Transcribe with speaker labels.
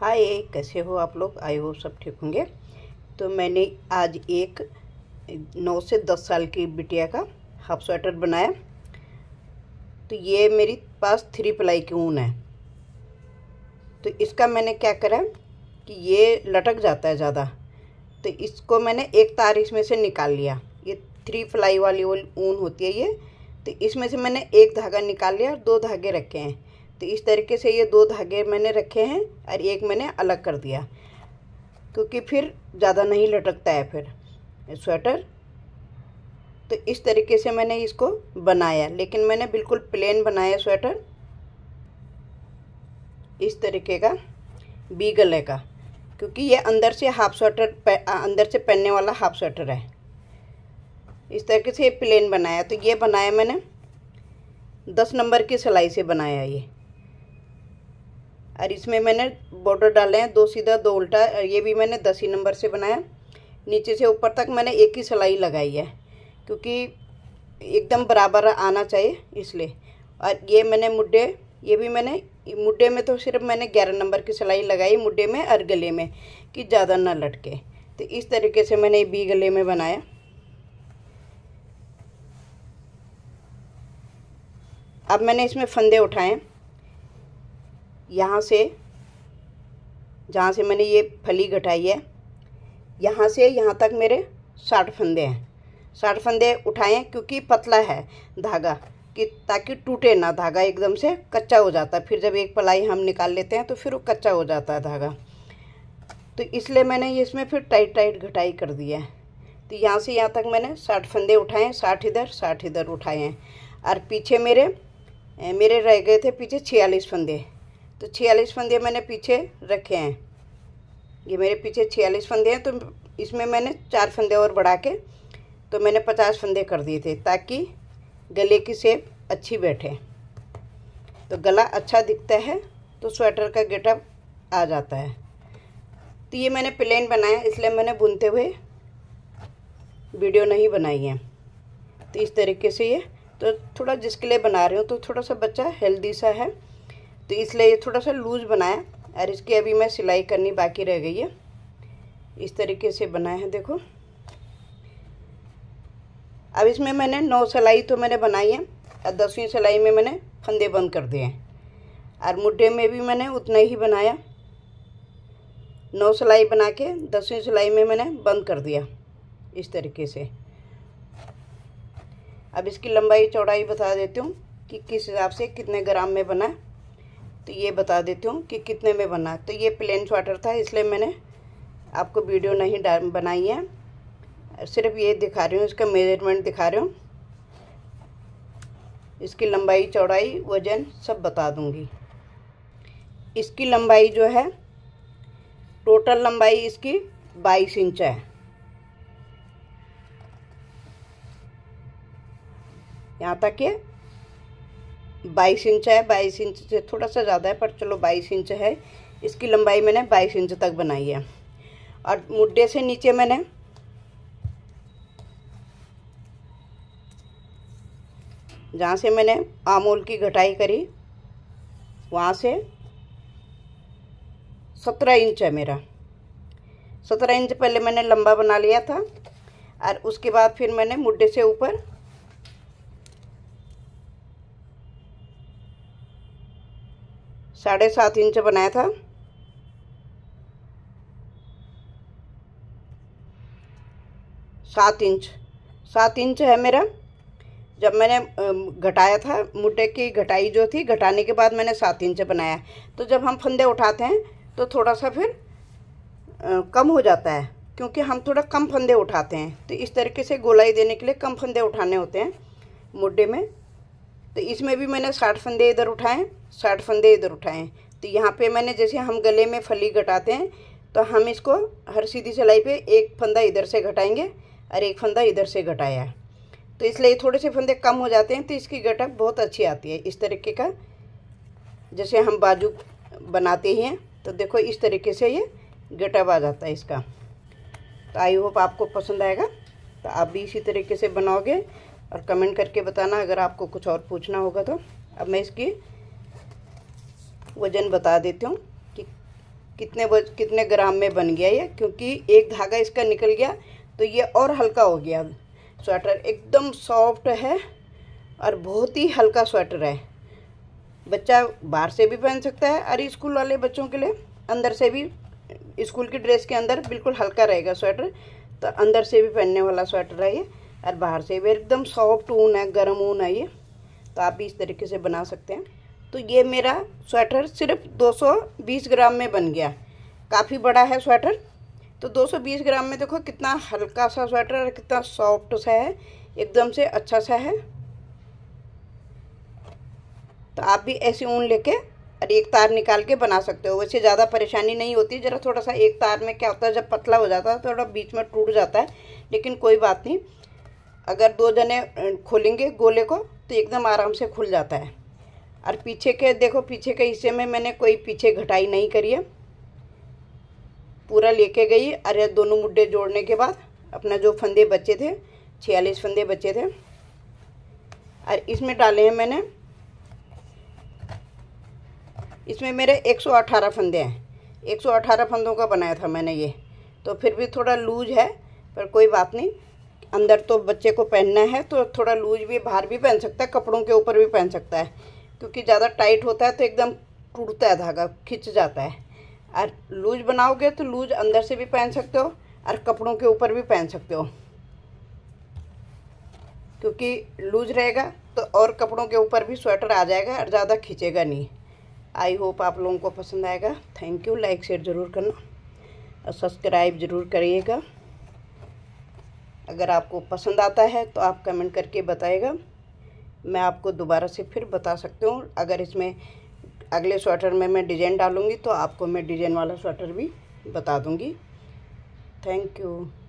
Speaker 1: हाय, कैसे हो आप लोग? आई हो सब ठीक होंगे। तो मैंने आज एक 9 से 10 साल की बिटिया का हाफ स्वेटर बनाया। तो ये मेरी पास 3 प्लाई की ऊन है। तो इसका मैंने क्या करा कि ये लटक जाता है ज़्यादा, तो इसको मैंने एक तार इसमें से निकाल लिया। ये 3 प्लाई वाली ऊन होती है ये। तो इसमें से मैंने एक धागा निकाल लिया और 2 धागे रखे हैं। तो इस तरीके से ये 2 धागे मैंने रखे हैं और एक मैंने अलग कर दिया, क्योंकि फिर ज़्यादा नहीं लटकता है फिर स्वेटर। तो इस तरीके से मैंने इसको बनाया, लेकिन मैंने बिल्कुल प्लेन बनाया स्वेटर, इस तरीके का बी गले का, क्योंकि ये अंदर से हाफ स्वेटर अंदर से पहनने वाला हाफ स्वेटर है। इस तरीके से प्लेन बनाया। तो ये बनाया मैंने 10 नंबर की सिलाई से बनाया ये, और इसमें मैंने बॉर्डर डाले हैं 2 सीधा 2 उल्टा। ये भी मैंने 10 ही नंबर से बनाया। नीचे से ऊपर तक मैंने एक ही सिलाई लगाई है, क्योंकि एकदम बराबर आना चाहिए इसलिए। और ये मैंने मुड्ढे, ये भी मैंने मुड्ढे में तो सिर्फ मैंने 11 नंबर की सिलाई लगाई मुड्ढे में और गले में, कि ज़्यादा ना लटके। तो इस तरीके से मैंने बी गले में बनाया। अब मैंने इसमें फंदे उठाए, यहाँ से जहाँ से मैंने ये फली घटाई है, यहाँ से यहाँ तक मेरे 60 फंदे हैं। 60 फंदे उठाए, क्योंकि पतला है धागा, कि ताकि टूटे ना। धागा एकदम से कच्चा हो जाता है, फिर जब एक प्लाई हम निकाल लेते हैं तो फिर वो कच्चा हो जाता है धागा। तो इसलिए मैंने इसमें फिर टाइट घटाई कर दिया है। तो यहाँ से यहाँ तक मैंने 60 फंदे उठाए, 60 इधर 60 इधर उठाए हैं। और पीछे मेरे रह गए थे पीछे 46 फंदे। तो 46 फंदे मैंने पीछे रखे हैं। ये मेरे पीछे 46 फंदे हैं। तो इसमें मैंने 4 फंदे और बढ़ा के तो मैंने 50 फंदे कर दिए थे, ताकि गले की शेप अच्छी बैठे। तो गला अच्छा दिखता है तो स्वेटर का गेटअप आ जाता है। तो ये मैंने प्लेन बनाया, इसलिए मैंने बुनते हुए वीडियो नहीं बनाई है। तो इस तरीके से ये, तो थोड़ा जिसके लिए बना रही हूँ तो थोड़ा सा बच्चा हेल्दी सा है, तो इसलिए ये थोड़ा सा लूज़ बनाया। और इसकी अभी मैं सिलाई करनी बाकी रह गई है। इस तरीके से बनाया है, देखो। अब इसमें मैंने 9 सिलाई तो मैंने बनाई है, और 10वीं सिलाई में मैंने फंदे बंद कर दिए हैं। और मुड्ढे में भी मैंने उतना ही बनाया, 9 सिलाई बना के 10वीं सिलाई में मैंने बंद कर दिया, इस तरीके से। अब इसकी लंबाई चौड़ाई बता देती हूँ कि किस हिसाब से कितने ग्राम में बना। तो ये बता देती हूँ कि कितने में बना। तो ये प्लेन स्वेटर था, इसलिए मैंने आपको वीडियो नहीं बनाई है, सिर्फ ये दिखा रही हूँ, इसका मेजरमेंट दिखा रही हूँ। इसकी लंबाई चौड़ाई वजन सब बता दूँगी। इसकी लंबाई जो है, टोटल लंबाई इसकी 22 इंच है। यहाँ तक ये 22 इंच है। 22 इंच से थोड़ा सा ज़्यादा है, पर चलो 22 इंच है। इसकी लंबाई मैंने 22 इंच तक बनाई है। और मुड्ढे से नीचे मैंने जहाँ से मैंने आमोल की घटाई करी, वहाँ से 17 इंच है मेरा। 17 इंच पहले मैंने लंबा बना लिया था, और उसके बाद फिर मैंने मुड्ढे से ऊपर 7.5 इंच बनाया था। 7 इंच है मेरा। जब मैंने घटाया था, मुड्ढे की घटाई जो थी, घटाने के बाद मैंने 7 इंच बनाया। तो जब हम फंदे उठाते हैं तो थोड़ा सा फिर कम हो जाता है, क्योंकि हम थोड़ा कम फंदे उठाते हैं। तो इस तरीके से गोलाई देने के लिए कम फंदे उठाने होते हैं मुड्ढे में। तो इसमें भी मैंने 60 फंदे इधर उठाए, 60 फंदे इधर उठाए। तो यहाँ पे मैंने, जैसे हम गले में फली घटाते हैं, तो हम इसको हर सीधी सिलाई पे एक फंदा इधर से घटाएंगे और एक फंदा इधर से घटाया है। तो इसलिए थोड़े से फंदे कम हो जाते हैं, तो इसकी गटअप बहुत अच्छी आती है। इस तरीके का, जैसे हम बाजू बनाते ही हैं, तो देखो इस तरीके से ये गटअप आ जाता है इसका। तो आई होप आपको पसंद आएगा। तो आप भी इसी तरीके से बनाओगे, और कमेंट करके बताना अगर आपको कुछ और पूछना होगा तो। अब मैं इसकी वज़न बता देती हूँ कि कितने ग्राम में बन गया ये, क्योंकि एक धागा इसका निकल गया तो ये और हल्का हो गया। स्वेटर एकदम सॉफ्ट है और बहुत ही हल्का स्वेटर है। बच्चा बाहर से भी पहन सकता है और स्कूल वाले बच्चों के लिए अंदर से भी, स्कूल की ड्रेस के अंदर बिल्कुल हल्का रहेगा स्वेटर, तो अंदर से भी पहनने वाला स्वेटर है ये, और बाहर से भी एकदम सॉफ्ट ऊन है, गर्म ऊन है ये। तो आप भी इस तरीके से बना सकते हैं। तो ये मेरा स्वेटर सिर्फ 220 ग्राम में बन गया। काफ़ी बड़ा है स्वेटर, तो 220 ग्राम में देखो कितना हल्का सा स्वेटर और कितना सॉफ्ट सा है, एकदम से अच्छा सा है। तो आप भी ऐसी ऊन लेके और एक तार निकाल के बना सकते हो। वैसे ज़्यादा परेशानी नहीं होती, ज़रा थोड़ा सा एक तार में क्या होता है, जब पतला हो जाता है थोड़ा बीच में टूट जाता है, लेकिन कोई बात नहीं। अगर 2 जने खोलेंगे गोले को तो एकदम आराम से खुल जाता है। और पीछे के देखो, पीछे के हिस्से में मैंने कोई पीछे घटाई नहीं करी है, पूरा लेके गई। अरे दोनों मुड्डे जोड़ने के बाद अपना जो फंदे बचे थे, 46 फंदे बचे थे, और इसमें डाले हैं मैंने, इसमें मेरे 118 फंदे हैं। 118 फंदों का बनाया था मैंने ये, तो फिर भी थोड़ा लूज है, पर कोई बात नहीं। अंदर तो बच्चे को पहनना है तो थोड़ा लूज भी, बाहर भी पहन सकता है, कपड़ों के ऊपर भी पहन सकता है, क्योंकि ज़्यादा टाइट होता है तो एकदम टूटता है, धागा खिंच जाता है। और लूज बनाओगे तो लूज अंदर से भी पहन सकते हो और कपड़ों के ऊपर भी पहन सकते हो, क्योंकि लूज रहेगा तो और कपड़ों के ऊपर भी स्वेटर आ जाएगा और ज़्यादा खींचेगा नहीं। आई होप आप लोगों को पसंद आएगा। Thank you. लाइक शेयर ज़रूर करना और सब्सक्राइब ज़रूर करिएगा। अगर आपको पसंद आता है तो आप कमेंट करके बताइएगा, मैं आपको दोबारा से फिर बता सकती हूँ। अगर इसमें अगले स्वेटर में मैं डिज़ाइन डालूँगी तो आपको मैं डिज़ाइन वाला स्वेटर भी बता दूँगी। Thank you.